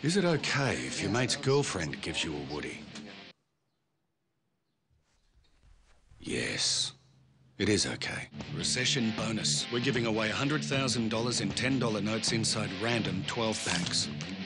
Is it okay if your mate's girlfriend gives you a woody? Yes, it is okay. Recession bonus. We're giving away $100,000 in $10 notes inside random 12 banks.